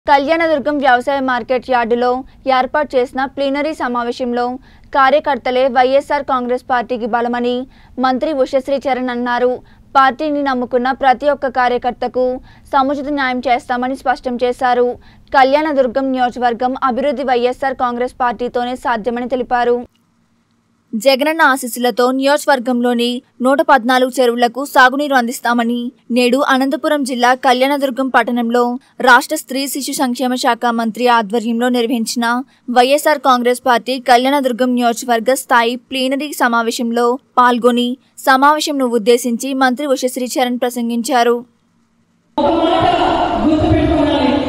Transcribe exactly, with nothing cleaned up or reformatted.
కళ్యాణదుర్గం వ్యవసాయ మార్కెట్ యార్డులో ఏర్పాటు చేసిన ప్లీనరీ సమావేశంలో కార్యకర్తలే వైఎస్ఆర్ కాంగ్రెస్ పార్టీకి బలమని మంత్రి ఉషశ్రీ చరణ్ అన్నారు. పార్టీని నమ్ముకున్న ప్రతి ఒక్క కార్యకర్తకు సముచిత న్యాయం చేస్తామని స్పష్టం చేశారు. కళ్యాణదుర్గం నియోజకవర్గం అభివృద్ధి వైఎస్ఆర్ కాంగ్రెస్ పార్టీతోనే సాధ్యమని తెలిపారు. జగనన్న ఆశీస్సులతో నియోజకవర్గంలోని నూట పద్నాలుగు చెరువులకు సాగునీరు అందిస్తామని నేడు అనంతపురం జిల్లా కళ్యాణదుర్గం పట్టణంలో రాష్ట్ర స్త్రీ శిశు సంక్షేమ శాఖ మంత్రి ఆధ్వర్యంలో నిర్వహించిన వైఎస్ఆర్ కాంగ్రెస్ పార్టీ కళ్యాణదుర్గం నియోజకవర్గ స్థాయి ప్లీనరీ సమావేశంలో పాల్గొని సమావేశంను ఉద్దేశించి మంత్రి ఉషశ్రీ చరణ్ ప్రసంగించారు. ఒక మాట గుర్తుపెట్టుకోవాలి.